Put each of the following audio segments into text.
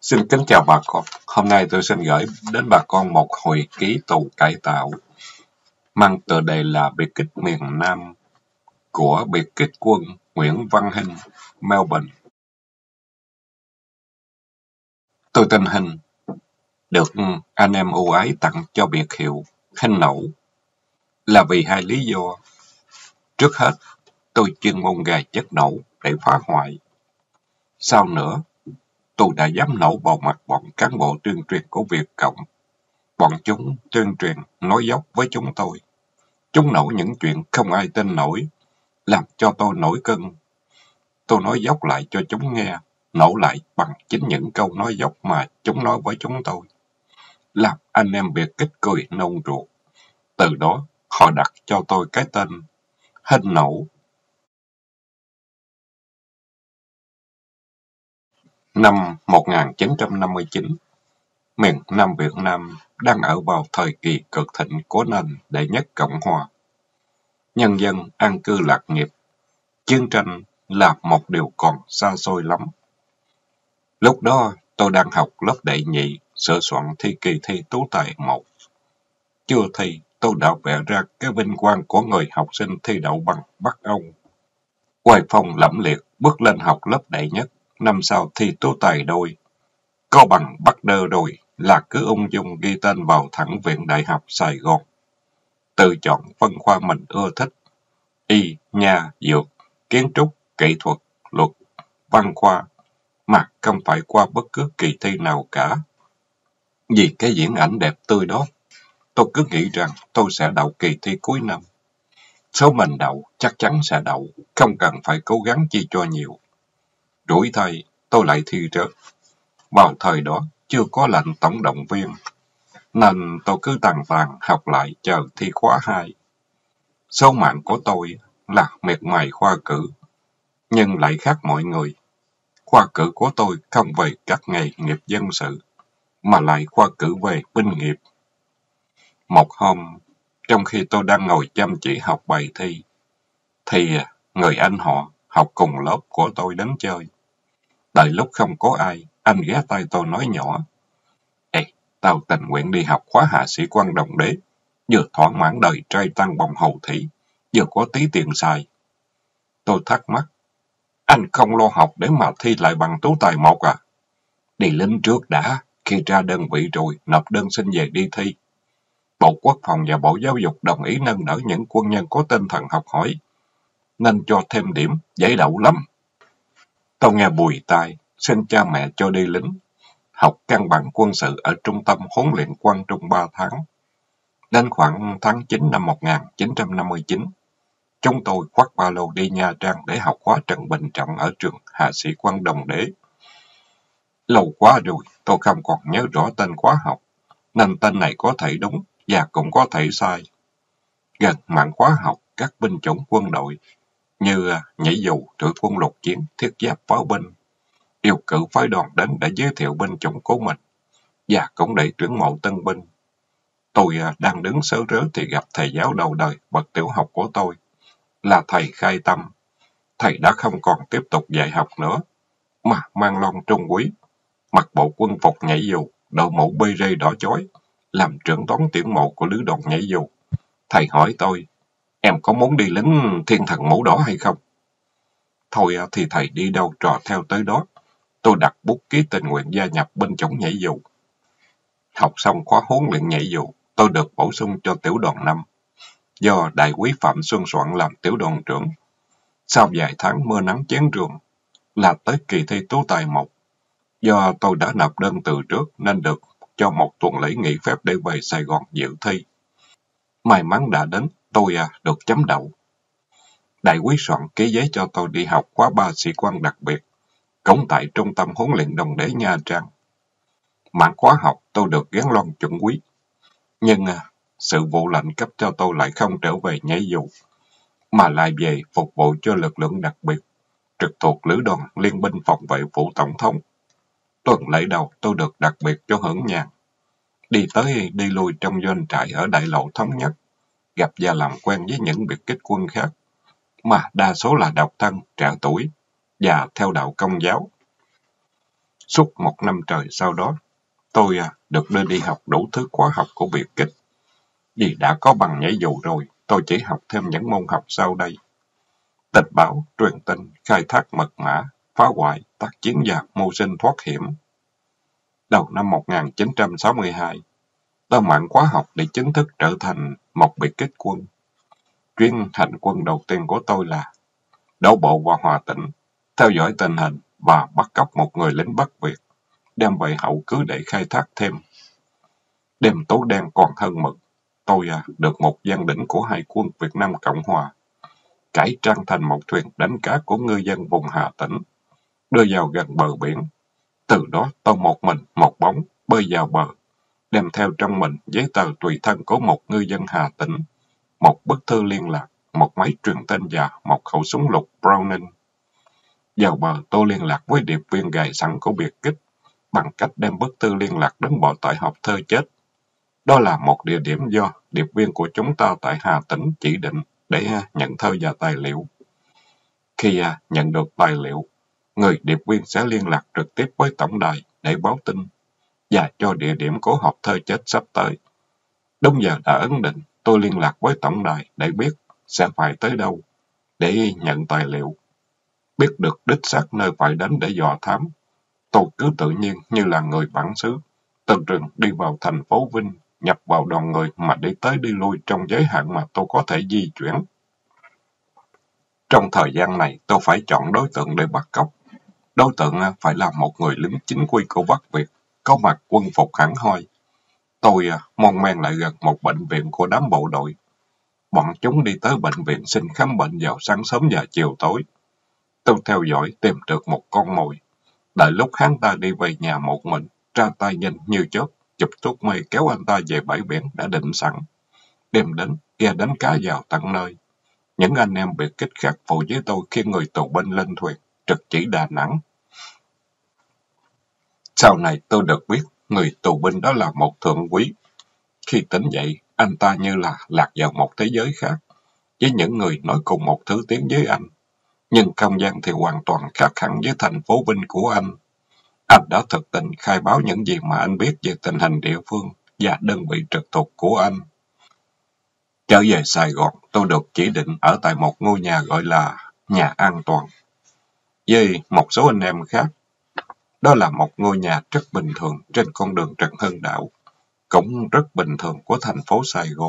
Xin kính chào bà con. Hôm nay tôi xin gửi đến bà con một hồi ký tù cải tạo mang tựa đề là Biệt kích miền Nam của biệt kích quân Nguyễn Văn Hinh, Melbourne. Tôi tên Hinh, được anh em ưu ái tặng cho biệt hiệu Hinh Nẩu là vì hai lý do. Trước hết, tôi chuyên môn gài chất nổ để phá hoại. Sau nữa, tôi đã dám nổ vào mặt bọn cán bộ tuyên truyền của Việt Cộng. Bọn chúng tuyên truyền nói dốc với chúng tôi. Chúng nổi những chuyện không ai tin nổi, làm cho tôi nổi cơn. Tôi nói dốc lại cho chúng nghe, nổ lại bằng chính những câu nói dốc mà chúng nói với chúng tôi. Làm anh em biệt kích cười nôn ruột. Từ đó, họ đặt cho tôi cái tên Hinh Nẩu. Năm 1959, miền Nam Việt Nam đang ở vào thời kỳ cực thịnh của nền đệ nhất Cộng hòa. Nhân dân an cư lạc nghiệp, chiến tranh là một điều còn xa xôi lắm. Lúc đó, tôi đang học lớp đệ nhị, sửa soạn thi kỳ thi tú tài 1. Chưa thi, tôi đã vẽ ra cái vinh quang của người học sinh thi đậu bằng Bắc Âu. Hoài phong lẫm liệt bước lên học lớp đệ nhất, năm sau thi tú tài đôi. Có bằng Bắc Đơ rồi là cứ ung dung ghi tên vào thẳng Viện Đại học Sài Gòn. Tự chọn phân khoa mình ưa thích: y, nha, dược, kiến trúc, kỹ thuật, luật, văn khoa, mà không phải qua bất cứ kỳ thi nào cả. Vì cái diễn ảnh đẹp tươi đó, tôi cứ nghĩ rằng tôi sẽ đậu kỳ thi cuối năm. Số mình đậu chắc chắn sẽ đậu, không cần phải cố gắng chi cho nhiều. Rủi thay, tôi lại thi rớt. Vào thời đó, chưa có lệnh tổng động viên, nên tôi cứ tàn tàn học lại chờ thi khóa 2. Số mạng của tôi là miệt mài khoa cử, nhưng lại khác mọi người. Khoa cử của tôi không về các nghề nghiệp dân sự, mà lại khoa cử về binh nghiệp. Một hôm, trong khi tôi đang ngồi chăm chỉ học bài thi, thì người anh họ học cùng lớp của tôi đến chơi. Đợi lúc không có ai, anh ghé tay tôi nói nhỏ: "Ê, tao tình nguyện đi học khóa hạ sĩ quan đồng đế, vừa thỏa mãn đời trai tăng bồng hầu thủy, vừa có tí tiền xài." Tôi thắc mắc: "Anh không lo học để mà thi lại bằng tú tài 1 à? Đi lính trước đã, khi ra đơn vị rồi, nộp đơn xin về đi thi. Bộ Quốc phòng và Bộ Giáo dục đồng ý nâng đỡ những quân nhân có tinh thần học hỏi, nên cho thêm điểm, dễ đậu lắm." Tôi nghe bùi tai, xin cha mẹ cho đi lính, học căn bản quân sự ở trung tâm huấn luyện Quang Trung 3 tháng. Đến khoảng tháng 9 năm 1959, chúng tôi khoác ba lô đi Nha Trang để học khóa Trần Bình Trọng ở trường Hạ sĩ quan Đồng Đế. Lâu quá rồi, tôi không còn nhớ rõ tên khóa học, nên tên này có thể đúng và cũng có thể sai. Gần mạn khóa học các binh chủng quân đội như nhảy dù, thủy quân lục chiến, thiết giáp pháo binh, yêu cử phái đoàn đến để giới thiệu binh chủng của mình và cũng để tuyển mộ tân binh. Tôi đang đứng sớ rớ thì gặp thầy giáo đầu đời bậc tiểu học của tôi, là thầy Khai Tâm. Thầy đã không còn tiếp tục dạy học nữa, mà mang lon trung úy, mặc bộ quân phục nhảy dù, đội mũ bê rê đỏ chói, làm trưởng toán tuyển mộ của lữ đoàn nhảy dù. Thầy hỏi tôi: "Em có muốn đi lính thiên thần mũ đỏ hay không?" Thôi thì thầy đi đâu trò theo tới đó. Tôi đặt bút ký tình nguyện gia nhập binh chủng nhảy dù. Học xong khóa huấn luyện nhảy dù, tôi được bổ sung cho tiểu đoàn 5, do đại úy Phạm Xuân Soạn làm tiểu đoàn trưởng. Sau vài tháng mưa nắng chán trường, là tới kỳ thi tú tài 1. Do tôi đã nộp đơn từ trước nên được cho một tuần lễ nghỉ phép để về Sài Gòn dự thi. May mắn đã đến, tôi được chấm đậu. Đại úy Soạn ký giấy cho tôi đi học khóa 3 sĩ quan đặc biệt, cũng tại trung tâm huấn luyện Đồng Đế Nha Trang. Mãn khóa học tôi được gán lon chuẩn úy, nhưng sự vụ lệnh cấp cho tôi lại không trở về nhảy dù, mà lại về phục vụ cho lực lượng đặc biệt, trực thuộc lữ đoàn liên binh phòng vệ phủ tổng thống. Tuần lễ đầu tôi được đặc biệt cho hưởng nhàn, đi tới đi lui trong doanh trại ở đại lộ Thống Nhất, gặp và làm quen với những biệt kích quân khác, mà đa số là độc thân, trẻ tuổi và theo đạo Công giáo. Suốt 1 năm trời sau đó, tôi được đưa đi học đủ thứ khóa học của biệt kích. Vì đã có bằng nhảy dù rồi, tôi chỉ học thêm những môn học sau đây: tình báo, truyền tin, khai thác mật mã, phá hoại, tác chiến và mưu sinh thoát hiểm. Đầu năm 1962, tôi mãn khóa học để chính thức trở thành một biệt kích quân. Chuyến hành quân đầu tiên của tôi là đổ bộ vào Hà Tĩnh, theo dõi tình hình và bắt cóc một người lính Bắc Việt, đem về hậu cứ để khai thác thêm. Đêm tối đen còn hơn mực, tôi được một gian đỉnh của Hải quân Việt Nam Cộng Hòa cải trang thành một thuyền đánh cá của ngư dân vùng Hà Tĩnh, đưa vào gần bờ biển. Từ đó tôi một mình, một bóng, bơi vào bờ, đem theo trong mình giấy tờ tùy thân của một ngư dân Hà Tĩnh, một bức thư liên lạc, một máy truyền tin và một khẩu súng lục Browning. Vào bờ, tôi liên lạc với điệp viên gài sẵn của biệt kích bằng cách đem bức thư liên lạc đến bộ tải hộp thơ chết. Đó là một địa điểm do điệp viên của chúng ta tại Hà Tĩnh chỉ định để nhận thơ và tài liệu. Khi nhận được tài liệu, người điệp viên sẽ liên lạc trực tiếp với tổng đài để báo tin và cho địa điểm của hộp thơ chết sắp tới. Đúng giờ đã ấn định, tôi liên lạc với tổng đài để biết sẽ phải tới đâu để nhận tài liệu. Biết được đích xác nơi phải đến để dò thám, tôi cứ tự nhiên như là người bản xứ, từ rừng đi vào thành phố Vinh, nhập vào đoàn người mà đi tới đi lui trong giới hạn mà tôi có thể di chuyển. Trong thời gian này, tôi phải chọn đối tượng để bắt cóc. Đối tượng phải là một người lính chính quy của Bắc Việt, có mặc quân phục hẳn hoi. Tôi mon men lại gần một bệnh viện của đám bộ đội. Bọn chúng đi tới bệnh viện xin khám bệnh vào sáng sớm và chiều tối. Tôi theo dõi tìm được một con mồi. Đợi lúc hắn ta đi về nhà một mình, ra tay nhanh như chớp, chụp thuốc mê kéo anh ta về bãi biển đã định sẵn. Đêm đến, ghe đánh cá vào tận nơi. Những anh em biệt kích khác phụ với tôi khi người tù binh lên thuyền, trực chỉ Đà Nẵng. Sau này tôi được biết, người tù binh đó là một thượng úy. Khi tỉnh dậy, anh ta như là lạc vào một thế giới khác, với những người nói cùng một thứ tiếng với anh. Nhưng không gian thì hoàn toàn khác hẳn với thành phố Vinh của anh. Anh đã thực tình khai báo những gì mà anh biết về tình hình địa phương và đơn vị trực thuộc của anh. Trở về Sài Gòn, tôi được chỉ định ở tại một ngôi nhà gọi là Nhà An Toàn. Với một số anh em khác, đó là một ngôi nhà rất bình thường trên con đường Trần Hưng Đạo, cũng rất bình thường của thành phố Sài Gòn,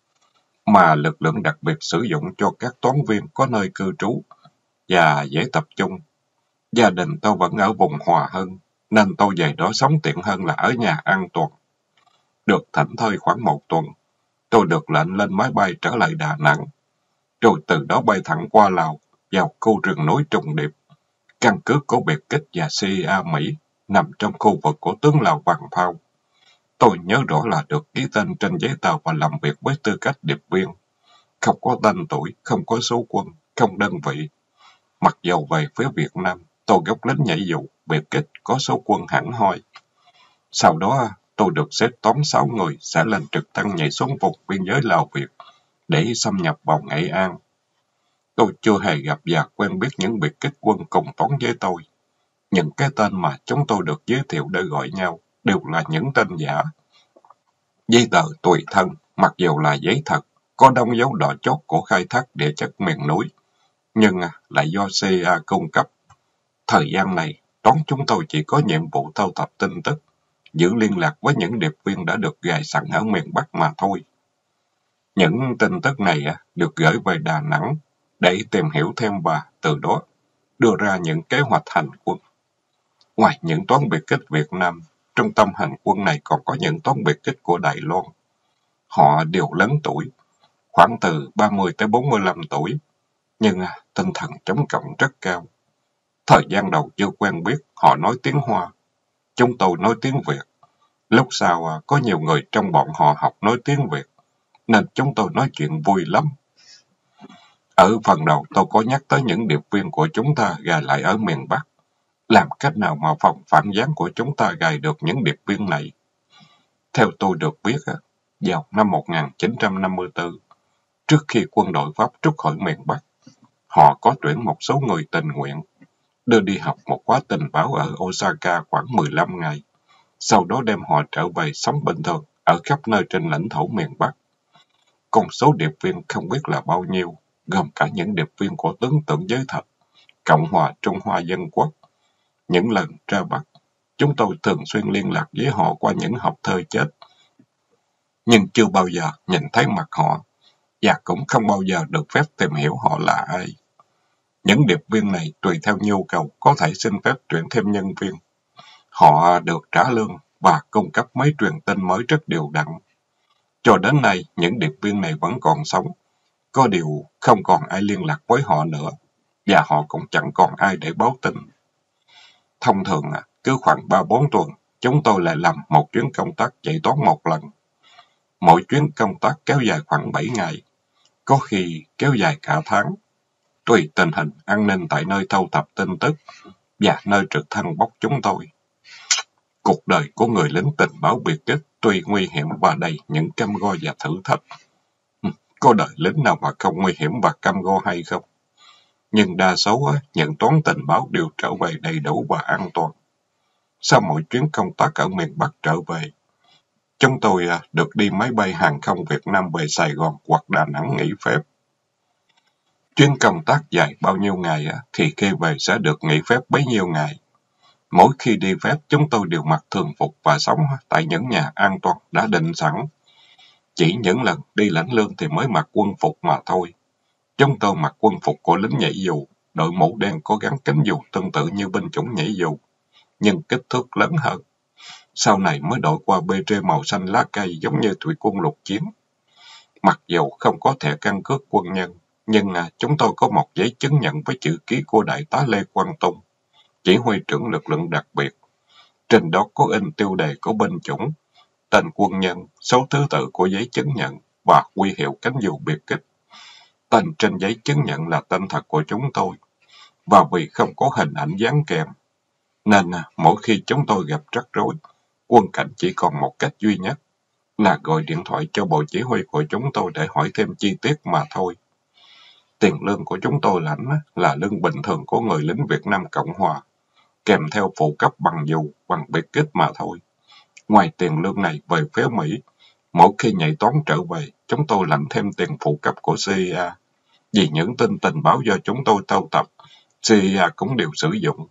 mà lực lượng đặc biệt sử dụng cho các toán viên có nơi cư trú và dễ tập trung. Gia đình tôi vẫn ở vùng Hòa Hưng, nên tôi về đó sống tiện hơn là ở Nhà An Toàn. Được thảnh thơi khoảng 1 tuần, tôi được lệnh lên máy bay trở lại Đà Nẵng, rồi từ đó bay thẳng qua Lào, vào khu rừng núi trùng điệp. Căn cứ của biệt kích và CIA Mỹ nằm trong khu vực của tướng Lào Vàng Phao. Tôi nhớ rõ là được ký tên trên giấy tờ và làm việc với tư cách điệp viên. Không có tên tuổi, không có số quân, không đơn vị. Mặc dầu về phía Việt Nam, tôi gốc lính nhảy dù, biệt kích có số quân hẳn hoi. Sau đó, tôi được xếp toán 6 người sẽ lên trực thăng nhảy xuống vùng biên giới Lào Việt để xâm nhập vào Nghệ An. Tôi chưa hề gặp và quen biết những biệt kích quân cùng toán với tôi. Những cái tên mà chúng tôi được giới thiệu để gọi nhau đều là những tên giả. Giấy tờ tùy thân, mặc dù là giấy thật, có đóng dấu đỏ chót của khai thác địa chất miền núi, nhưng lại do CIA cung cấp. Thời gian này, toán chúng tôi chỉ có nhiệm vụ thu thập tin tức, giữ liên lạc với những điệp viên đã được gài sẵn ở miền Bắc mà thôi. Những tin tức này được gửi về Đà Nẵng để tìm hiểu thêm và từ đó đưa ra những kế hoạch hành quân. Ngoài những toán biệt kích Việt Nam, trung tâm hành quân này còn có những toán biệt kích của Đài Loan. Họ đều lớn tuổi, khoảng từ 30 tới 45 tuổi, nhưng tinh thần chống cộng rất cao. Thời gian đầu chưa quen biết, họ nói tiếng Hoa. Chúng tôi nói tiếng Việt. Lúc sau có nhiều người trong bọn họ học nói tiếng Việt, nên chúng tôi nói chuyện vui lắm. Ở phần đầu tôi có nhắc tới những điệp viên của chúng ta gài lại ở miền Bắc. Làm cách nào mà phòng phản gián của chúng ta gài được những điệp viên này? Theo tôi được biết, vào năm 1954, trước khi quân đội Pháp trút khỏi miền Bắc, họ có tuyển một số người tình nguyện. đưa đi học một khóa tình báo ở Osaka khoảng 15 ngày. Sau đó đem họ trở về sống bình thường ở khắp nơi trên lãnh thổ miền Bắc. Con số điệp viên không biết là bao nhiêu, gồm cả những điệp viên của tướng tưởng giới thạch, Cộng hòa Trung Hoa Dân Quốc. Những lần ra Bắc, chúng tôi thường xuyên liên lạc với họ qua những hộp thơ chết, nhưng chưa bao giờ nhìn thấy mặt họ, và cũng không bao giờ được phép tìm hiểu họ là ai. Những điệp viên này tùy theo nhu cầu có thể xin phép tuyển thêm nhân viên. Họ được trả lương và cung cấp mấy truyền tin mới rất đều đặn. Cho đến nay, những điệp viên này vẫn còn sống. Có điều không còn ai liên lạc với họ nữa, và họ cũng chẳng còn ai để báo tin. Thông thường, cứ khoảng 3-4 tuần, chúng tôi lại làm một chuyến công tác chạy toán một lần. Mỗi chuyến công tác kéo dài khoảng 7 ngày, có khi kéo dài cả tháng, tùy tình hình an ninh tại nơi thu thập tin tức và nơi trực thăng bốc chúng tôi. Cuộc đời của người lính tình báo biệt kích tuy nguy hiểm và đầy những cam go và thử thách. Có đời lính nào mà không nguy hiểm và cam go hay không? Nhưng đa số những toán tình báo đều trở về đầy đủ và an toàn. Sau mỗi chuyến công tác ở miền Bắc trở về, chúng tôi được đi máy bay hàng không Việt Nam về Sài Gòn hoặc Đà Nẵng nghỉ phép. Chuyến công tác dài bao nhiêu ngày thì khi về sẽ được nghỉ phép bấy nhiêu ngày. Mỗi khi đi phép, chúng tôi đều mặc thường phục và sống tại những nhà an toàn đã định sẵn. Chỉ những lần đi lãnh lương thì mới mặc quân phục mà thôi. Chúng tôi mặc quân phục của lính nhảy dù, đội mũ đen có gắn cánh dù tương tự như binh chủng nhảy dù, nhưng kích thước lớn hơn. Sau này mới đổi qua bê rê màu xanh lá cây giống như thủy quân lục chiến. Mặc dù không có thẻ căn cước quân nhân, nhưng chúng tôi có một giấy chứng nhận với chữ ký của Đại tá Lê Quang Tung, chỉ huy trưởng lực lượng đặc biệt. Trên đó có in tiêu đề của binh chủng, tên quân nhân, số thứ tự của giấy chứng nhận và huy hiệu cánh dù biệt kích. Tên trên giấy chứng nhận là tên thật của chúng tôi, và vì không có hình ảnh dán kèm, nên mỗi khi chúng tôi gặp rắc rối, quân cảnh chỉ còn một cách duy nhất, là gọi điện thoại cho bộ chỉ huy của chúng tôi để hỏi thêm chi tiết mà thôi. Tiền lương của chúng tôi lãnh là lương bình thường của người lính Việt Nam Cộng Hòa, kèm theo phụ cấp bằng dù, bằng biệt kích mà thôi. Ngoài tiền lương này về phía Mỹ, mỗi khi nhảy toán trở về, chúng tôi lãnh thêm tiền phụ cấp của CIA. Vì những tin tình báo do chúng tôi thâu tập, CIA cũng đều sử dụng.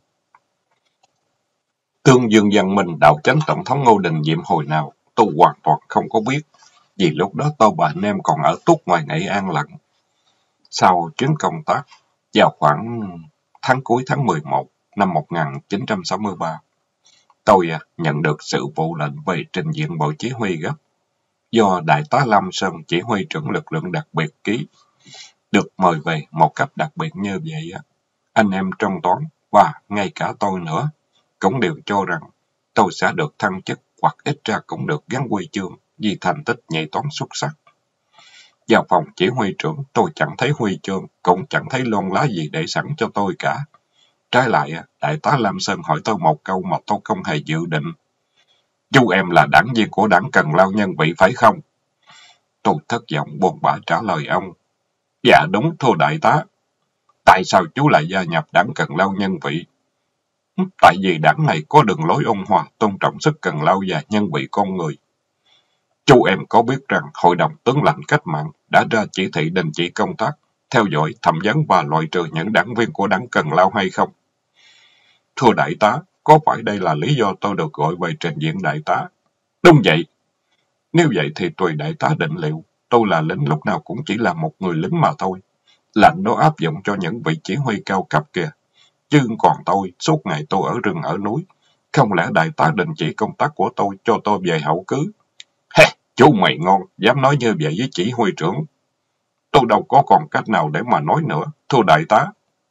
Tương Dương Văn Minh đạo chánh tổng thống Ngô Đình Diệm hồi nào, tôi hoàn toàn không có biết, vì lúc đó tôi và anh em còn ở túc ngoài Nghệ An lận. Sau chuyến công tác, vào khoảng cuối tháng 11 năm 1963, tôi nhận được sự vụ lệnh về trình diện bộ chỉ huy gấp, do Đại tá Lâm Sơn chỉ huy trưởng lực lượng đặc biệt ký. Được mời về một cách đặc biệt như vậy, anh em trong toán và ngay cả tôi nữa cũng đều cho rằng tôi sẽ được thăng chức hoặc ít ra cũng được gắn huy chương vì thành tích nhảy toán xuất sắc. Vào phòng chỉ huy trưởng, tôi chẳng thấy huy chương, cũng chẳng thấy lon lá gì để sẵn cho tôi cả. Trái lại, Đại tá Lam Sơn hỏi tôi một câu mà tôi không hề dự định. Chú em là đảng viên của đảng Cần Lao Nhân Vị phải không? Tôi thất vọng buồn bã trả lời ông. Dạ đúng, thưa đại tá. Tại sao chú lại gia nhập đảng Cần Lao Nhân Vị? Tại vì đảng này có đường lối ôn hòa, tôn trọng sức cần lao và nhân vị con người. Chú em có biết rằng Hội đồng tướng lãnh cách mạng đã ra chỉ thị đình chỉ công tác, theo dõi, thẩm vấn và loại trừ những đảng viên của đảng Cần Lao hay không? Thưa đại tá, có phải đây là lý do tôi được gọi về trình diện đại tá? Đúng vậy. Nếu vậy thì tùy đại tá định liệu. Tôi là lính lúc nào cũng chỉ là một người lính mà thôi. Lệnh đó áp dụng cho những vị chỉ huy cao cấp kìa. Chứ còn tôi, suốt ngày tôi ở rừng ở núi. Không lẽ đại tá đình chỉ công tác của tôi cho tôi về hậu cứ? Hê, chú mày ngon, dám nói như vậy với chỉ huy trưởng. Tôi đâu có còn cách nào để mà nói nữa, thưa đại tá.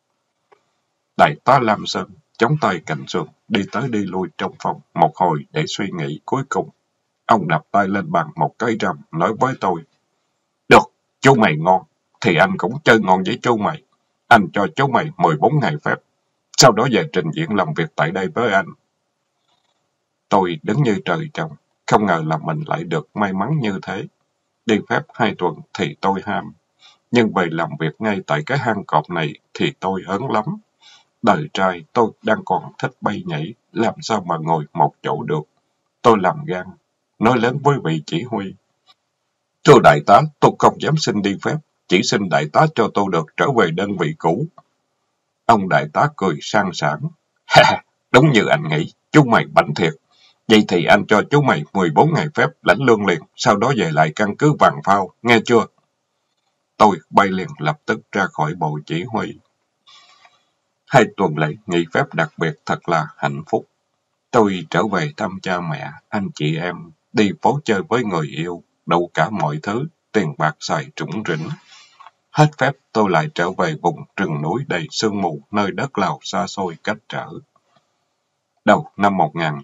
Đại tá Lam Sơn chống tay cạnh sườn, đi tới đi lui trong phòng một hồi để suy nghĩ. Cuối cùng, ông đập tay lên bàn một cái rầm, nói với tôi. Được, chú mày ngon, thì anh cũng chơi ngon với chú mày. Anh cho chú mày 14 ngày phép, sau đó về trình diện làm việc tại đây với anh. Tôi đứng như trời trồng, không ngờ là mình lại được may mắn như thế. Đi phép 2 tuần thì tôi ham, nhưng về làm việc ngay tại cái hang cọp này thì tôi ớn lắm. Đời trai tôi đang còn thích bay nhảy, làm sao mà ngồi một chỗ được. Tôi làm gan, nói lớn với vị chỉ huy. Thưa đại tá, tôi không dám xin đi phép, chỉ xin đại tá cho tôi được trở về đơn vị cũ. Ông đại tá cười sang sảng. Ha, đúng như anh nghĩ, chú mày bảnh thiệt. Vậy thì anh cho chú mày 14 ngày phép lãnh lương liền, sau đó về lại căn cứ Vàng Phao, nghe chưa? Tôi bay liền lập tức ra khỏi bộ chỉ huy. 2 tuần lễ nghỉ phép đặc biệt thật là hạnh phúc. Tôi trở về thăm cha mẹ, anh chị em, đi phố chơi với người yêu, đủ cả mọi thứ, tiền bạc xài trũng rỉnh. Hết phép tôi lại trở về vùng rừng núi đầy sương mù nơi đất Lào xa xôi cách trở. Đầu năm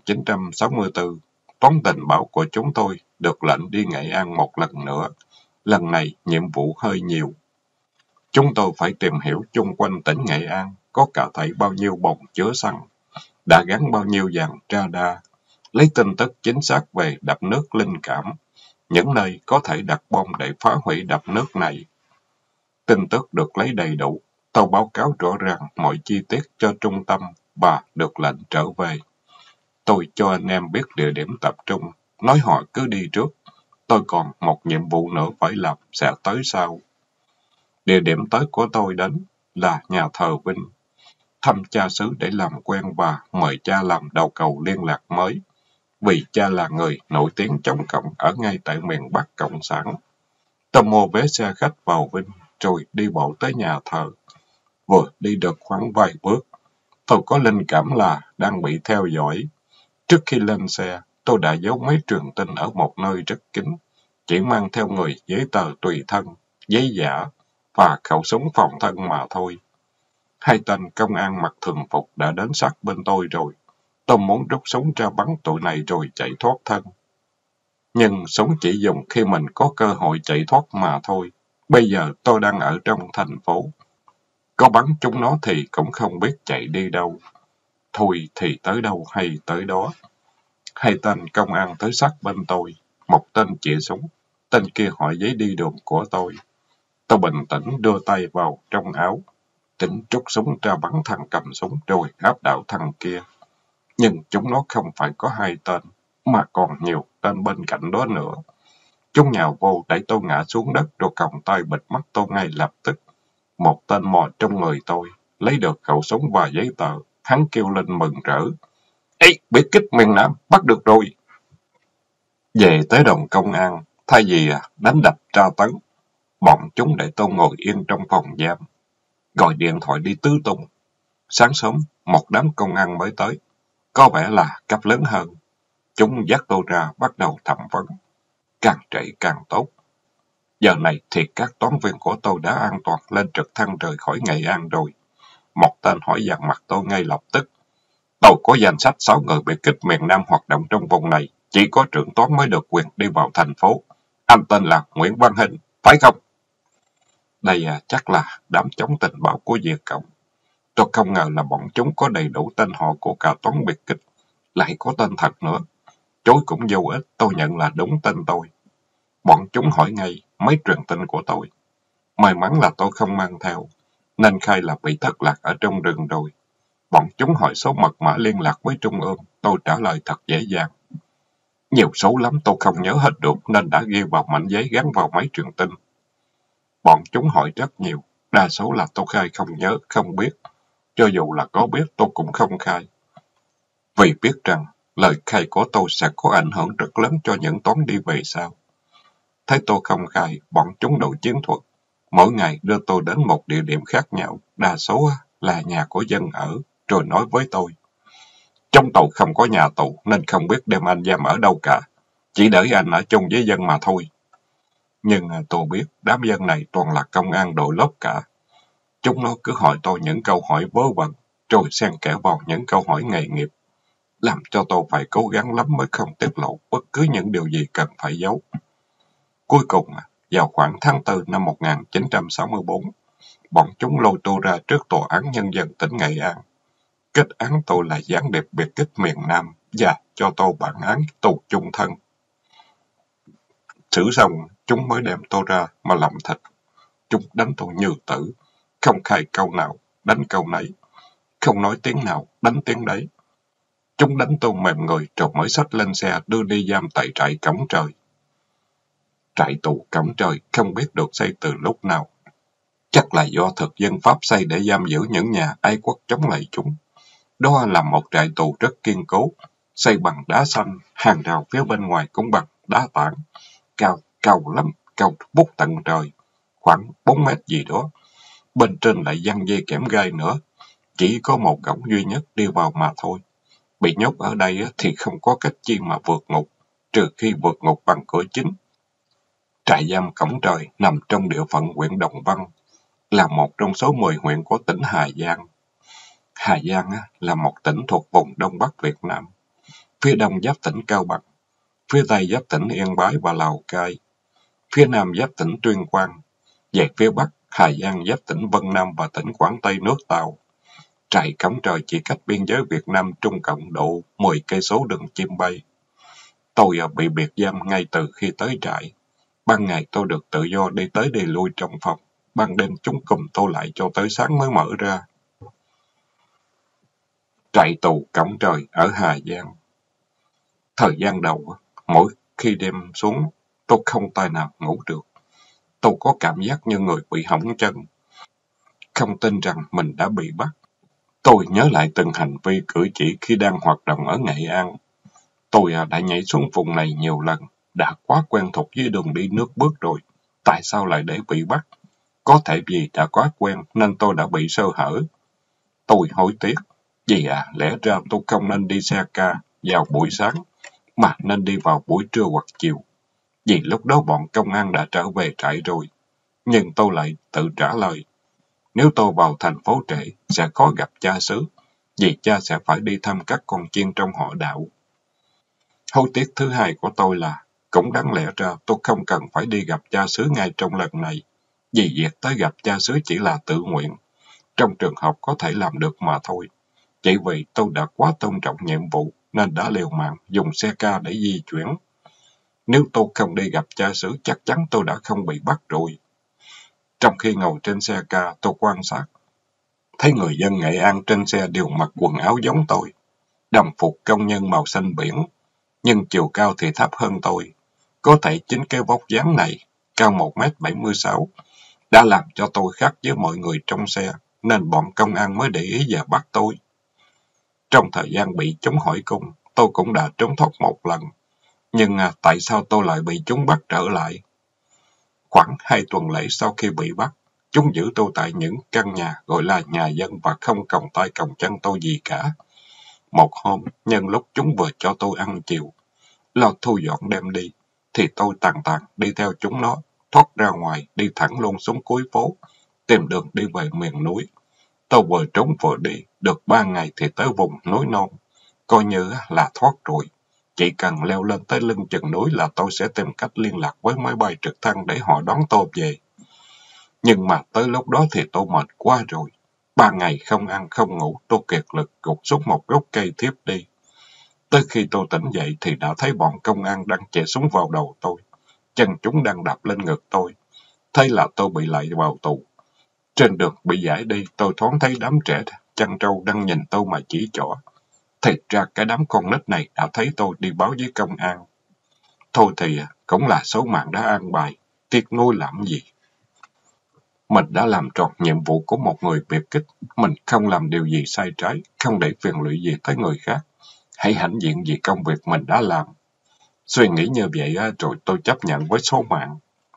1964, toán tình báo của chúng tôi được lệnh đi Nghệ An một lần nữa. Lần này nhiệm vụ hơi nhiều. Chúng tôi phải tìm hiểu chung quanh tỉnh Nghệ An có cả thảy bao nhiêu bồn chứa xăng, đã gắn bao nhiêu dàn radar, lấy tin tức chính xác về đập nước Linh Cảm, những nơi có thể đặt bom để phá hủy đập nước này. Tin tức được lấy đầy đủ, tôi báo cáo rõ ràng mọi chi tiết cho trung tâm và được lệnh trở về. Tôi cho anh em biết địa điểm tập trung, nói họ cứ đi trước. Tôi còn một nhiệm vụ nữa phải làm, sẽ tới sau. Địa điểm tới của tôi đến là nhà thờ Vinh. Thăm cha xứ để làm quen và mời cha làm đầu cầu liên lạc mới. Vì cha là người nổi tiếng chống cộng ở ngay tại miền Bắc Cộng sản. Tôi mua vé xe khách vào Vinh, rồi đi bộ tới nhà thờ. Vừa đi được khoảng vài bước, tôi có linh cảm là đang bị theo dõi. Trước khi lên xe, tôi đã giấu máy truyền tin ở một nơi rất kín, chỉ mang theo người giấy tờ tùy thân, giấy giả và khẩu súng phòng thân mà thôi. 2 tên công an mặc thường phục đã đến sát bên tôi rồi. Tôi muốn rút súng ra bắn tụi này rồi chạy thoát thân. Nhưng súng chỉ dùng khi mình có cơ hội chạy thoát mà thôi. Bây giờ tôi đang ở trong thành phố. Có bắn chúng nó thì cũng không biết chạy đi đâu. Thôi thì tới đâu hay tới đó. 2 tên công an tới sát bên tôi. Một tên chĩa súng, tên kia hỏi giấy đi đường của tôi. Tôi bình tĩnh đưa tay vào trong áo, tính trút súng ra bắn thằng cầm súng rồi áp đảo thằng kia. Nhưng chúng nó không phải có 2 tên, mà còn nhiều tên bên cạnh đó nữa. Chúng nhào vô đẩy tôi ngã xuống đất rồi còng tay bịt mắt tôi ngay lập tức. Một tên mò trong người tôi, lấy được khẩu súng và giấy tờ. Hắn kêu lên mừng rỡ. Ê, biệt kích miền Nam, bắt được rồi. Về tới đồn công an, thay vì đánh đập tra tấn, bọn chúng để tôi ngồi yên trong phòng giam. Gọi điện thoại đi tứ tung. Sáng sớm, một đám công an mới tới. Có vẻ là cấp lớn hơn. Chúng dắt tôi ra bắt đầu thẩm vấn. Càng trễ càng tốt. Giờ này thì các toán viên của tôi đã an toàn lên trực thăng rời khỏi Nghệ An rồi. Một tên hỏi dàn mặt tôi ngay lập tức. Tôi có danh sách 6 người biệt kích miền Nam hoạt động trong vùng này. Chỉ có trưởng toán mới được quyền đi vào thành phố. Anh tên là Nguyễn Văn Hinh, phải không? Đây chắc là đám chống tình báo của Việt Cộng. Tôi không ngờ là bọn chúng có đầy đủ tên họ của cả toán biệt kích. Lại có tên thật nữa. Chối cũng vô ích, tôi nhận là đúng tên tôi. Bọn chúng hỏi ngay mấy truyền tin của tôi. May mắn là tôi không mang theo, nên khai là bị thất lạc ở trong rừng rồi. Bọn chúng hỏi số mật mã liên lạc với Trung ương, tôi trả lời thật dễ dàng. Nhiều số lắm tôi không nhớ hết được nên đã ghi vào mảnh giấy gắn vào máy truyền tin. Bọn chúng hỏi rất nhiều, đa số là tôi khai không nhớ, không biết. Cho dù là có biết tôi cũng không khai. Vì biết rằng lời khai của tôi sẽ có ảnh hưởng rất lớn cho những toán đi về sau. Thấy tôi không khai, bọn chúng đội chiến thuật. Mỗi ngày đưa tôi đến một địa điểm khác nhau, đa số là nhà của dân ở, rồi nói với tôi. Trong tù không có nhà tù nên không biết đem anh giam ở đâu cả, chỉ để anh ở chung với dân mà thôi. Nhưng tôi biết đám dân này toàn là công an đội lốt cả. Chúng nó cứ hỏi tôi những câu hỏi vớ vẩn, rồi xen kẽ vào những câu hỏi nghề nghiệp, làm cho tôi phải cố gắng lắm mới không tiết lộ bất cứ những điều gì cần phải giấu. Cuối cùng, vào khoảng tháng 4 năm 1964, bọn chúng lôi tôi ra trước Tòa án Nhân dân tỉnh Nghệ An. Kết án tôi là gián điệp biệt kích miền Nam và cho tôi bản án tù chung thân. Xử xong, chúng mới đem tôi ra mà làm thịt. Chúng đánh tôi như tử, không khai câu nào, đánh câu nấy. không nói tiếng nào, đánh tiếng đấy. Chúng đánh tôi mềm người rồi mới xách lên xe đưa đi giam tại trại Cổng Trời. Trại tù Cổng Trời không biết được xây từ lúc nào. Chắc là do thực dân Pháp xây để giam giữ những nhà ái quốc chống lại chúng. Đó là một trại tù rất kiên cố, xây bằng đá xanh, hàng rào phía bên ngoài cũng bằng đá tảng, cao lắm, cao vút tận trời, khoảng 4 mét gì đó. Bên trên lại giăng dây kẽm gai nữa, chỉ có một cổng duy nhất đi vào mà thôi. Bị nhốt ở đây thì không có cách chi mà vượt ngục, trừ khi vượt ngục bằng cửa chính. Trại giam Cổng Trời nằm trong địa phận huyện Đồng Văn, là một trong số 10 huyện của tỉnh Hà Giang. Hà Giang là một tỉnh thuộc vùng Đông Bắc Việt Nam. Phía đông giáp tỉnh Cao Bằng, phía tây giáp tỉnh Yên Bái và Lào Cai, phía nam giáp tỉnh Tuyên Quang. Về phía bắc, Hà Giang giáp tỉnh Vân Nam và tỉnh Quảng Tây nước Tàu. Trại Cổng Trời chỉ cách biên giới Việt Nam Trung Cộng độ 10 cây số đường chim bay. Tôi bị biệt giam ngay từ khi tới trại. Ban ngày tôi được tự do đi tới đi lui trong phòng. Ban đêm chúng cùm tôi lại cho tới sáng mới mở ra. Trại tù Cổng Trời ở Hà Giang. Thời gian đầu, mỗi khi đêm xuống, tôi không tài nào ngủ được. Tôi có cảm giác như người bị hỏng chân. Không tin rằng mình đã bị bắt. Tôi nhớ lại từng hành vi cử chỉ khi đang hoạt động ở Nghệ An. Tôi đã nhảy xuống vùng này nhiều lần, đã quá quen thuộc với đường đi nước bước rồi. Tại sao lại để bị bắt? Có thể vì đã quá quen nên tôi đã bị sơ hở. Tôi hối tiếc. Vì lẽ ra tôi không nên đi xe ca vào buổi sáng, mà nên đi vào buổi trưa hoặc chiều. Vì lúc đó bọn công an đã trở về trại rồi. Nhưng tôi lại tự trả lời. Nếu tôi vào thành phố trễ, sẽ khó gặp cha xứ, vì cha sẽ phải đi thăm các con chiên trong họ Đạo. Hối tiếc thứ hai của tôi là, cũng đáng lẽ ra tôi không cần phải đi gặp cha xứ ngay trong lần này, vì việc tới gặp cha xứ chỉ là tự nguyện, trong trường hợp có thể làm được mà thôi. Chỉ vì tôi đã quá tôn trọng nhiệm vụ, nên đã liều mạng dùng xe ca để di chuyển. Nếu tôi không đi gặp cha xứ, chắc chắn tôi đã không bị bắt rồi. Trong khi ngồi trên xe ca, tôi quan sát. Thấy người dân Nghệ An trên xe đều mặc quần áo giống tôi. Đồng phục công nhân màu xanh biển, nhưng chiều cao thì thấp hơn tôi. Có thể chính cái vóc dáng này, cao 1m76, đã làm cho tôi khác với mọi người trong xe, nên bọn công an mới để ý và bắt tôi. Trong thời gian bị chúng hỏi cung, tôi cũng đã trốn thoát một lần. Nhưng tại sao tôi lại bị chúng bắt trở lại? Khoảng 2 tuần lễ sau khi bị bắt, chúng giữ tôi tại những căn nhà gọi là nhà dân và không còng tay còng chân tôi gì cả. Một hôm, nhân lúc chúng vừa cho tôi ăn chiều, lo thu dọn đem đi, thì tôi tàn đi theo chúng nó, thoát ra ngoài, đi thẳng luôn xuống cuối phố, tìm đường đi về miền núi. Tôi vừa trốn vừa đi, được 3 ngày thì tới vùng núi non, coi như là thoát rồi. Chỉ cần leo lên tới lưng chừng núi là tôi sẽ tìm cách liên lạc với máy bay trực thăng để họ đón tôi về. Nhưng mà tới lúc đó thì tôi mệt quá rồi. 3 ngày không ăn không ngủ, tôi kiệt lực gục xuống một gốc cây thiếp đi. Tới khi tôi tỉnh dậy thì đã thấy bọn công an đang chĩa súng vào đầu tôi. Chân chúng đang đập lên ngực tôi. Thế là tôi bị lại vào tù. Trên đường bị giải đi, tôi thoáng thấy đám trẻ chăn trâu đang nhìn tôi mà chỉ trỏ. Thì ra cái đám con nít này đã thấy tôi đi báo với công an. Thôi thì cũng là số mạng đã an bài, tiếc nuối làm gì. Mình đã làm tròn nhiệm vụ của một người biệt kích. Mình không làm điều gì sai trái, không để phiền lụy gì tới người khác. Hãy hãnh diện vì công việc mình đã làm. Suy nghĩ như vậy rồi tôi chấp nhận với số mạng.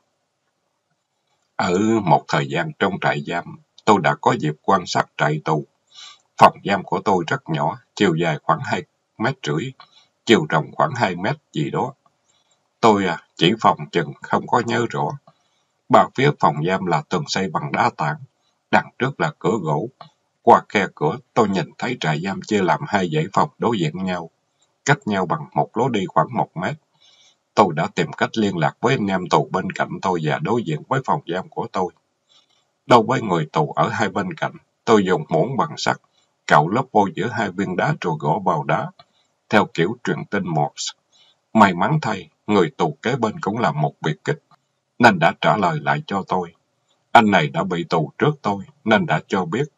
Ở một thời gian trong trại giam, tôi đã có dịp quan sát trại tù. Phòng giam của tôi rất nhỏ, chiều dài khoảng 2,5 mét, chiều rộng khoảng 2 mét gì đó. Tôi chỉ phòng chừng không có nhớ rõ. Ba phía phòng giam là tường xây bằng đá tảng, đằng trước là cửa gỗ. Qua khe cửa, tôi nhìn thấy trại giam chia làm 2 dãy phòng đối diện nhau, cách nhau bằng một lối đi khoảng 1 mét. Tôi đã tìm cách liên lạc với anh em tù bên cạnh tôi và đối diện với phòng giam của tôi. Đối với người tù ở hai bên cạnh, tôi dùng muỗng bằng sắt, cạo lớp vôi giữa 2 viên đá rồi gõ vào đá, theo kiểu truyền tin Morse. May mắn thay, người tù kế bên cũng là một biệt kích, nên đã trả lời lại cho tôi. Anh này đã bị tù trước tôi, nên đã cho biết,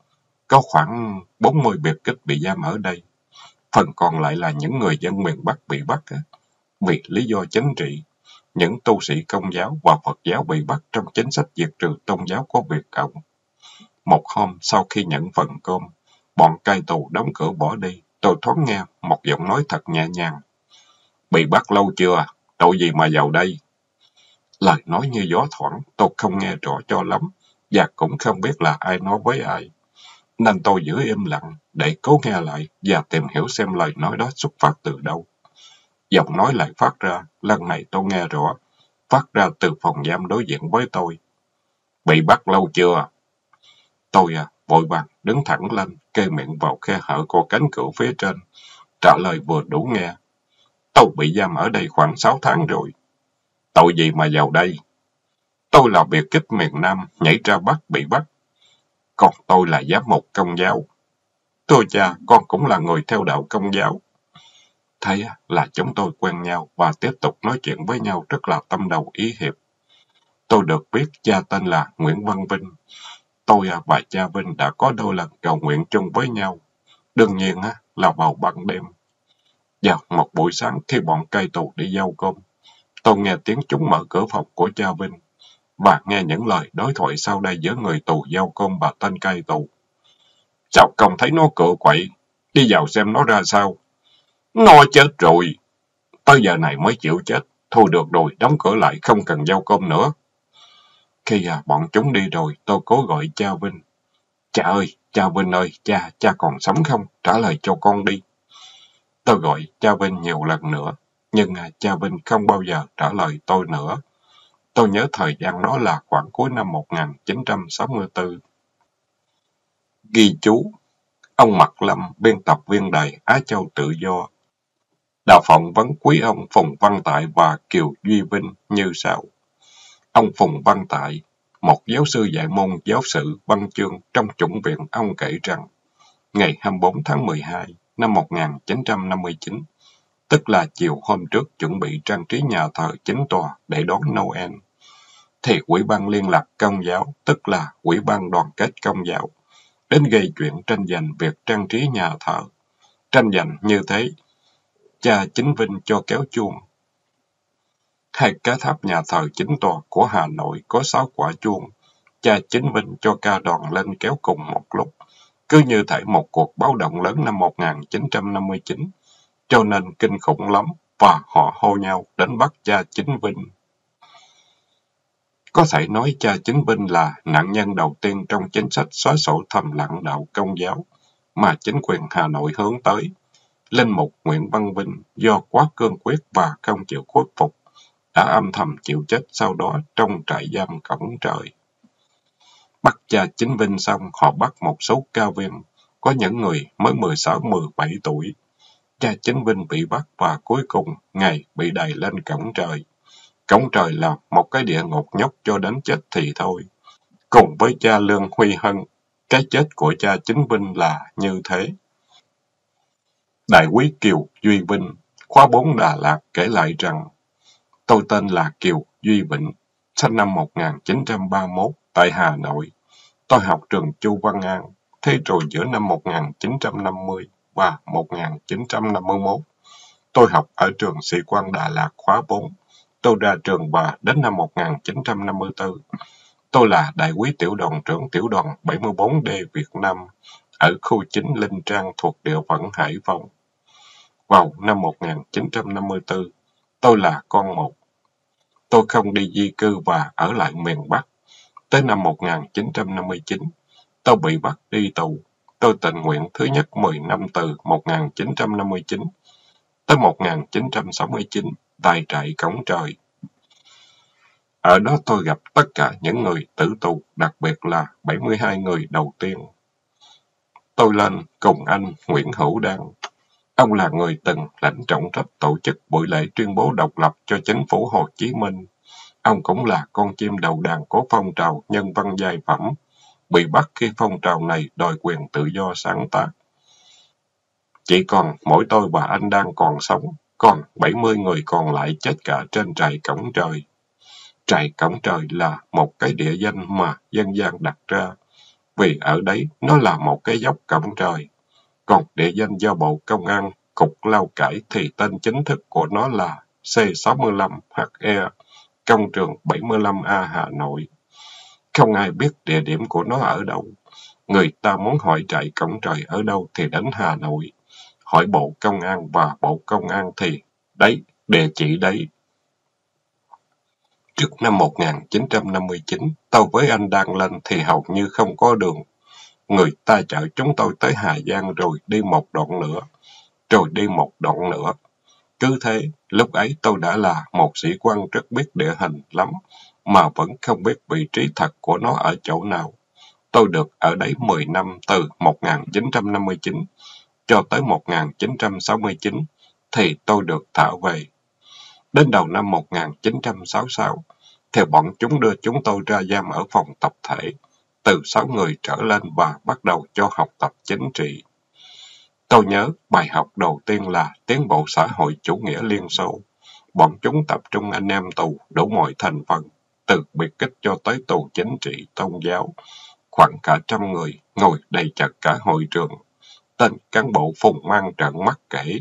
Có khoảng 40 biệt kích bị giam ở đây. Phần còn lại là những người dân miền Bắc bị bắt vì lý do chính trị. Những tu sĩ Công giáo và Phật giáo bị bắt trong chính sách diệt trừ tôn giáo của Việt Cộng. Một hôm sau khi nhận phần cơm, bọn cai tù đóng cửa bỏ đi, tôi thoáng nghe một giọng nói thật nhẹ nhàng. Bị bắt lâu chưa? Tội gì mà vào đây? Lời nói như gió thoảng, tôi không nghe rõ cho lắm, và cũng không biết là ai nói với ai. Nên tôi giữ im lặng để cố nghe lại và tìm hiểu xem lời nói đó xuất phát từ đâu. Giọng nói lại phát ra, lần này tôi nghe rõ, phát ra từ phòng giam đối diện với tôi. Bị bắt lâu chưa? Tôi vội vàng đứng thẳng lên, kê miệng vào khe hở của cánh cửa phía trên, trả lời vừa đủ nghe. Tôi bị giam ở đây khoảng 6 tháng rồi. Tội gì mà vào đây? Tôi là biệt kích miền Nam, nhảy ra Bắc bị bắt. Còn tôi là giám mục Công giáo. Thưa cha, con cũng là người theo đạo Công giáo. Thế là chúng tôi quen nhau và tiếp tục nói chuyện với nhau rất là tâm đầu ý hiệp. Tôi được biết cha tên là Nguyễn Văn Vinh. Tôi và cha Vinh đã có đôi lần cầu nguyện chung với nhau. Đương nhiên là vào ban đêm. Vào một buổi sáng khi bọn cai tù đi giao cơm, tôi nghe tiếng chúng mở cửa phòng của cha Vinh và nghe những lời đối thoại sau đây giữa người tù giao cơm và tên cai tù. Sao không thấy nó cựa quậy? Đi vào xem nó ra sao. Nó chết rồi. Tới giờ này mới chịu chết. Thôi được rồi, đóng cửa lại, không cần giao cơm nữa. Khi bọn chúng đi rồi, tôi cố gọi cha Vinh. Cha ơi, cha Vinh ơi, cha còn sống không? Trả lời cho con đi. Tôi gọi cha Vinh nhiều lần nữa, nhưng cha Vinh không bao giờ trả lời tôi nữa. Tôi nhớ thời gian đó là khoảng cuối năm 1964. Ghi chú: ông Mạc Lâm, biên tập viên đài Á Châu Tự Do, đã phỏng vấn quý ông Phùng Văn Tại và Kiều Duy Vinh như sau. Ông Phùng Văn Tại, một giáo sư dạy môn giáo sử văn chương trong chủng viện, ông kể rằng, ngày 24 tháng 12 năm 1959, tức là chiều hôm trước chuẩn bị trang trí nhà thờ chính tòa để đón Noel, thì Ủy ban Liên lạc Công giáo, tức là Ủy ban Đoàn kết Công giáo, đến gây chuyện tranh giành việc trang trí nhà thờ. Tranh giành như thế, cha Chính Vinh cho kéo chuông. Hai cái tháp nhà thờ chính tòa của Hà Nội có 6 quả chuông. Cha Chính Vinh cho ca đoàn lên kéo cùng một lúc. Cứ như thể một cuộc báo động lớn năm 1959, cho nên kinh khủng lắm, và họ hô nhau đến bắt cha Chính Vinh. Có thể nói cha Chính Vinh là nạn nhân đầu tiên trong chính sách xóa sổ thầm lặng đạo Công giáo mà chính quyền Hà Nội hướng tới. Linh mục Nguyễn Văn Vinh do quá cương quyết và không chịu khuất phục, đã âm thầm chịu chết sau đó trong trại giam Cổng Trời. Bắt cha Chính Vinh xong, họ bắt một số ca viên, có những người mới 16-17 tuổi. Cha Chính Vinh bị bắt và cuối cùng ngày bị đày lên Cổng Trời. Cổng Trời là một cái địa ngục nhốt cho đến chết thì thôi. Cùng với cha Lương Huy Hân, cái chết của cha Chính Vinh là như thế. Đại úy Kiều Duy Vinh, khóa 4 Đà Lạt kể lại rằng, tôi tên là Kiều Duy Vịnh, sinh năm 1931 tại Hà Nội. Tôi học trường Chu Văn An, thế rồi giữa năm 1950 và 1951, tôi học ở trường Sĩ Quan Đà Lạt khóa 4. Tôi ra trường và đến năm 1954, tôi là đại úy tiểu đoàn trưởng tiểu đoàn 74D Việt Nam ở khu 9 Linh Trang thuộc địa phận Hải Phòng. Vào năm 1954, tôi là con một. Tôi không đi di cư và ở lại miền Bắc. Tới năm 1959, tôi bị bắt đi tù. Tôi tình nguyện thứ nhất 10 năm từ 1959 tới 1969 tại trại Cổng Trời. Ở đó tôi gặp tất cả những người tử tù, đặc biệt là 72 người đầu tiên. Tôi lên cùng anh Nguyễn Hữu Đăng. Ông là người từng lãnh trọng trách tổ chức buổi lễ tuyên bố độc lập cho chính phủ Hồ Chí Minh. Ông cũng là con chim đầu đàn của phong trào nhân văn giai phẩm, bị bắt khi phong trào này đòi quyền tự do sáng tác. Chỉ còn mỗi tôi và anh đang còn sống, còn 70 người còn lại chết cả trên trại Cổng Trời. Trại Cổng Trời là một cái địa danh mà dân gian đặt ra, vì ở đấy nó là một cái dốc cổng trời. Còn địa danh do Bộ Công an Cục Lao Cải thì tên chính thức của nó là C65HE, Công trường 75A Hà Nội. Không ai biết địa điểm của nó ở đâu. Người ta muốn hỏi trại cổng trời ở đâu thì đến Hà Nội. Hỏi Bộ Công an và Bộ Công an thì đấy, địa chỉ đấy. Trước năm 1959, tôi với anh đang lên thì hầu như không có đường. Người ta chở chúng tôi tới Hà Giang rồi đi một đoạn nữa, rồi đi một đoạn nữa. Cứ thế, lúc ấy tôi đã là một sĩ quan rất biết địa hình lắm, mà vẫn không biết vị trí thật của nó ở chỗ nào. Tôi được ở đấy 10 năm từ 1959 cho tới 1969, thì tôi được thả về. Đến đầu năm 1966, thì bọn chúng đưa chúng tôi ra giam ở phòng tập thể, từ 6 người trở lên và bắt đầu cho học tập chính trị. Tôi nhớ bài học đầu tiên là tiến bộ xã hội chủ nghĩa Liên Xô. Bọn chúng tập trung anh em tù đủ mọi thành phần, từ biệt kích cho tới tù chính trị, tôn giáo. Khoảng cả 100 người, ngồi đầy chật cả hội trường. Tên cán bộ phùng mang trợn mắt kể.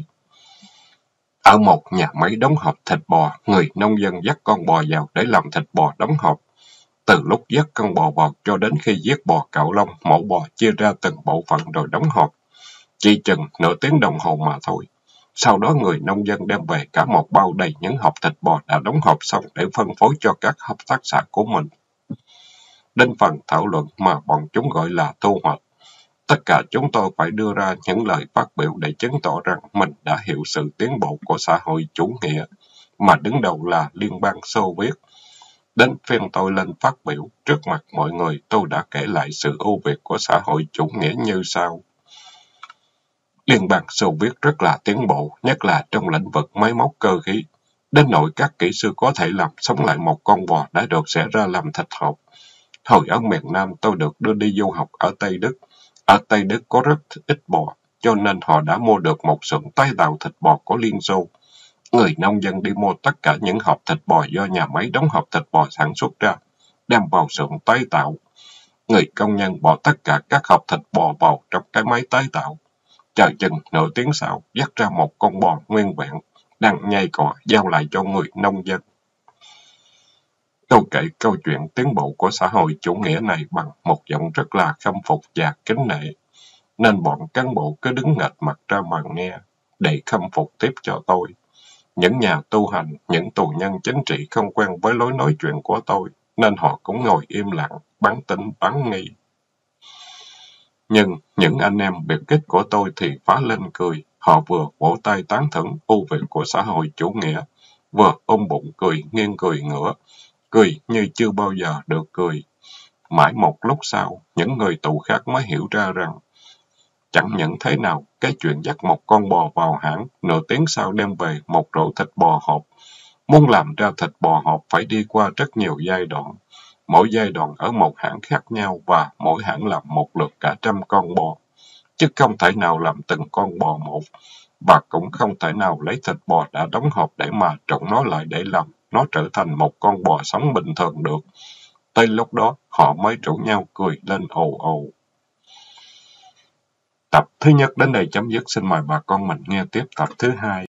Ở một nhà máy đóng hộp thịt bò, người nông dân dắt con bò vào để làm thịt bò đóng hộp. Từ lúc dắt con bò vào cho đến khi giết bò cạo lông, mổ bò chia ra từng bộ phận rồi đóng hộp. Chỉ chừng nửa tiếng đồng hồ mà thôi. Sau đó người nông dân đem về cả một bao đầy những hộp thịt bò đã đóng hộp xong để phân phối cho các hợp tác xã của mình. Đến phần thảo luận mà bọn chúng gọi là thu hoạch. Tất cả chúng tôi phải đưa ra những lời phát biểu để chứng tỏ rằng mình đã hiểu sự tiến bộ của xã hội chủ nghĩa, mà đứng đầu là Liên bang Xô Viết. Đến phiên tôi lên phát biểu, trước mặt mọi người tôi đã kể lại sự ưu việt của xã hội chủ nghĩa như sau. Liên bang Xô Viết rất là tiến bộ, nhất là trong lĩnh vực máy móc cơ khí. Đến nỗi các kỹ sư có thể làm sống lại một con bò đã được xẻ ra làm thịt hộp. Hồi ở miền Nam tôi được đưa đi du học ở Tây Đức. Ở Tây Đức có rất ít bò, cho nên họ đã mua được một xưởng tái tạo thịt bò của Liên Xô. Người nông dân đi mua tất cả những hộp thịt bò do nhà máy đóng hộp thịt bò sản xuất ra, đem vào xưởng tái tạo. Người công nhân bỏ tất cả các hộp thịt bò vào trong cái máy tái tạo. Chờ chừng nửa tiếng sau, dắt ra một con bò nguyên vẹn, đang nhai cỏ giao lại cho người nông dân. Tôi kể câu chuyện tiến bộ của xã hội chủ nghĩa này bằng một giọng rất là khâm phục và kính nể, nên bọn cán bộ cứ đứng nghệch mặt ra mà nghe, để khâm phục tiếp cho tôi. Những nhà tu hành, những tù nhân chính trị không quen với lối nói chuyện của tôi, nên họ cũng ngồi im lặng, bán tín bán nghi. Nhưng những anh em biệt kích của tôi thì phá lên cười, họ vừa vỗ tay tán thưởng ưu việt của xã hội chủ nghĩa, vừa ôm bụng cười nghiêng cười ngửa, cười như chưa bao giờ được cười. Mãi một lúc sau, những người tù khác mới hiểu ra rằng, chẳng những thế nào, cái chuyện dắt một con bò vào hãng, nửa tiếng sau đem về một rổ thịt bò hộp. Muốn làm ra thịt bò hộp phải đi qua rất nhiều giai đoạn. Mỗi giai đoạn ở một hãng khác nhau và mỗi hãng làm một lượt cả 100 con bò. Chứ không thể nào làm từng con bò một, và cũng không thể nào lấy thịt bò đã đóng hộp để mà trộn nó lại để làm nó trở thành một con bò sống bình thường được. Tới lúc đó, họ mới rủ nhau cười lên ồ ồ. Tập thứ nhất đến đây chấm dứt, xin mời bà con mình nghe tiếp tập thứ hai.